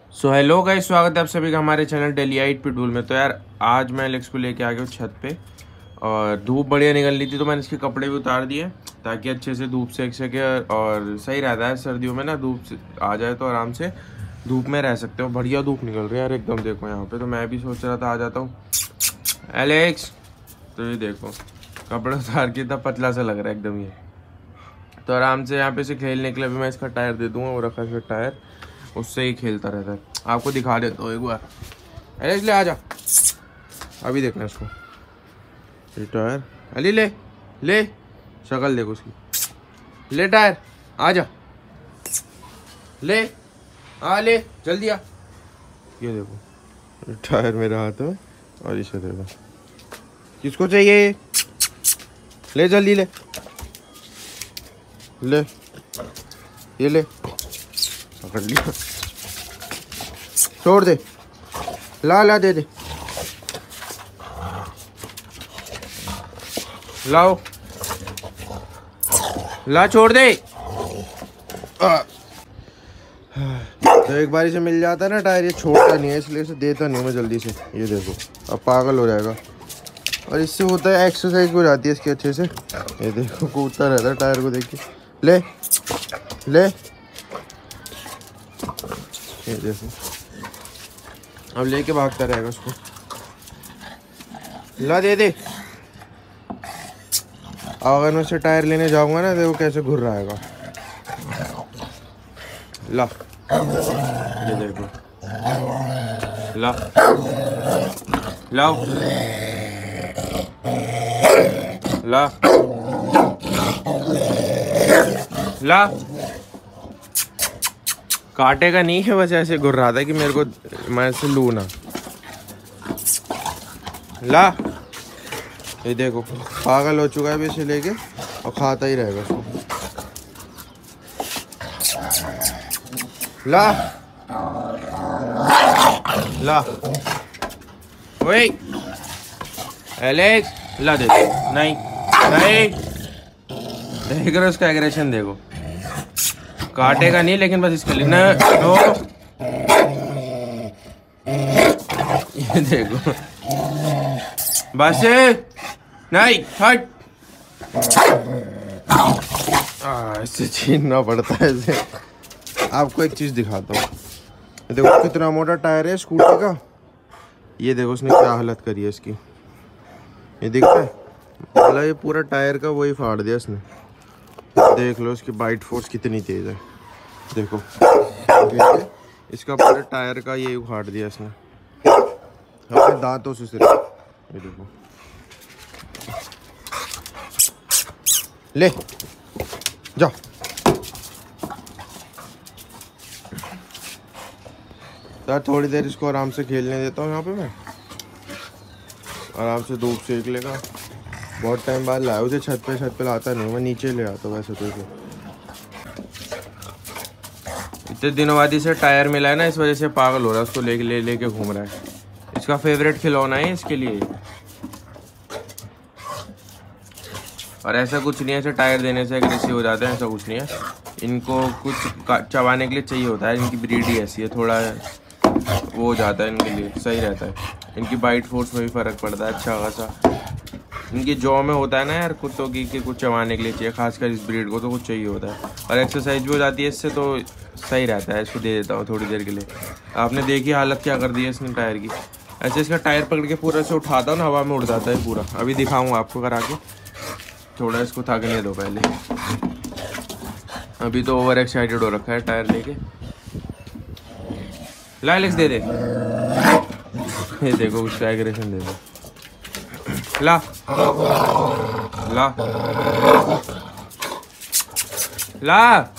So hello guys, स्वागत है आप सभी का हमारे चैनल डेलीआइट पिटबुल में। तो यार आज मैं एलेक्स को लेके आ गया हूँ छत पे और धूप बढ़िया निकल रही थी तो मैंने इसके कपड़े भी उतार दिए ताकि अच्छे से धूप सेक सके और सही रहता है सर्दियों में ना, धूप आ जाए तो आराम से धूप में रह सकते हो। बढ़िया धूप निकल रही है यार एकदम, देखो यहाँ पे। तो मैं भी सोच रहा था आ जाता हूँ एलेक्स, तो ये देखो कपड़े उतार के इतना पतला सा लग रहा है एकदम ये। तो आराम से यहाँ पे से खेलने के लिए भी मैं इसका टायर दे दूँगा, वो रखा है टायर, उससे ही खेलता रहता है। आपको दिखा देता हूँ एक बार। अरे ले आ जा, अभी देखना इसको टायर। अली ले ले, शक्ल देखो उसकी। ले टायर, आ जा, ले आ, ले जल्दी आ। ये देखो टायर मेरे हाथ में और इसे देखो। किसको चाहिए? ले जल्दी ले, ले ये ले, पकड़ लिया, छोड़ दे, ला दे दे, लाओ ला, छोड़ दे। तो एक बारी से मिल जाता है ना टायर, ये छोड़ता नहीं है इसलिए इसे देता नहीं मैं जल्दी से। ये देखो अब पागल हो जाएगा और इससे होता है एक्सरसाइज हो जाती है इसकी अच्छे से। ये देखो कूदता रहता है टायर को देख के। ले ले, ये देखो अब लेके भागता रहेगा उसको। ला दे दे। अगर मैं उससे टायर लेने जाऊंगा ना देखो कैसे घुर रहा है। ला ये देखो, ला लाओ, ला ला। काटेगा नहीं है, बस ऐसे घुर रहा था कि मेरे को मैं ऐसे लूँ ना। ला ये देखो पागल हो चुका है इसे लेके और खाता ही रहेगा उसको। ला ला, ओए एलेक्स, ला दे दे। नहीं नहीं, देख रहे उसका एग्रेशन देखो। काटेगा नहीं लेकिन बस इसके लिए ना। नो ये देखो बस नहीं, हट। इससे छीनना पड़ता है इसे। आपको एक चीज दिखाता हूँ, देखो कितना मोटा टायर है स्कूटी का। ये देखो उसने क्या हालत करी है इसकी, ये दिखता है मतलब ये पूरा टायर का वही फाड़ दिया इसने। देख लो इसकी बाइट फोर्स कितनी तेज है, देखो इसका पूरे टायर का ये उखाड़ दिया इसने अपने दांतों से सिर्फ। ये देखो, ले जा। यार थोड़ी देर इसको आराम से खेलने देता हूँ यहाँ पे मैं, आराम से धूप सेक लेगा। बहुत टाइम बाद लाया उसे छत पे लाता नहीं मैं, नीचे ले आता वैसे तो। इतने दिनों बाद इसे टायर मिला है ना, इस वजह से पागल हो रहा है, उसको लेके घूम रहा है। इसका फेवरेट खिलौना है इसके लिए। और ऐसा कुछ नहीं है ऐसे टायर देने से एग्रेसिव हो जाते हैं, ऐसा कुछ नहीं है। इनको कुछ चबाने के लिए चाहिए होता है, इनकी ब्रीड ही ऐसी है, थोड़ा वो हो जाता है इनके लिए, सही रहता है। इनकी बाइट फोर्स में भी फ़र्क पड़ता है अच्छा खासा। इनकी जॉ में होता है ना यार कुत्तों की कि कुछ चबाने के लिए चाहिए, खासकर इस ब्रीड को तो कुछ चाहिए होता है। और एक्सरसाइज भी हो जाती है इससे, तो सही रहता है। इसको दे देता हूँ थोड़ी देर के लिए। आपने देखी हालत क्या कर दी है इसने टायर की। ऐसे इसका टायर पकड़ के पूरा से उठाता हूँ ना, हवा में उड़ जाता है पूरा। अभी दिखाऊँगा आपको करा के, थोड़ा इसको थकने दो पहले। अभी तो ओवर एक्साइटेड हो रखा है टायर लेके। ला एलेक्स दे दे, ये देखो उसका एग्रेशन दे दो। ला ला ला,